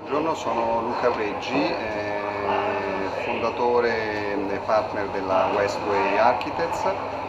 Buongiorno, sono Luca Aureggi, fondatore e partner della Westway Architects,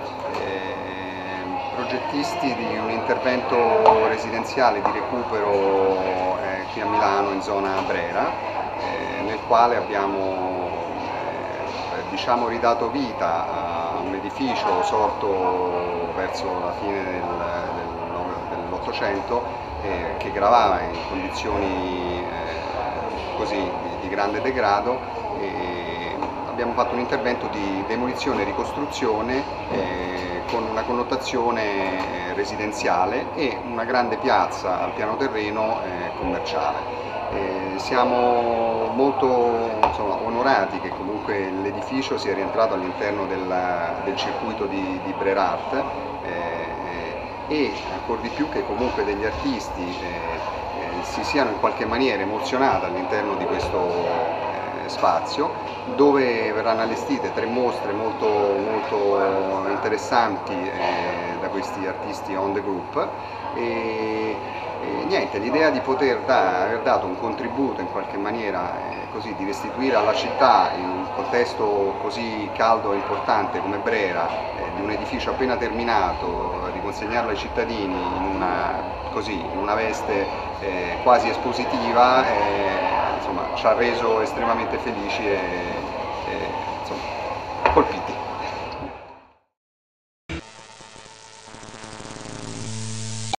progettisti di un intervento residenziale di recupero qui a Milano in zona Brera, nel quale abbiamo diciamo ridato vita a un edificio sorto verso la fine dell'Ottocento che gravava in condizioni così di grande degrado. Abbiamo fatto un intervento di demolizione e ricostruzione con una connotazione residenziale e una grande piazza al piano terreno commerciale. Siamo molto onorati che comunque l'edificio sia rientrato all'interno del circuito di Brera Art e ancor di più che comunque degli artisti si siano in qualche maniera emozionati all'interno di questo spazio, dove verranno allestite 3 mostre molto interessanti da questi artisti on the group. Niente, l'idea di poter aver dato un contributo in qualche maniera così, di restituire alla città in un contesto così caldo e importante come Brera, di un edificio appena terminato, riconsegnarlo ai cittadini in una veste quasi espositiva, insomma, ci ha reso estremamente felici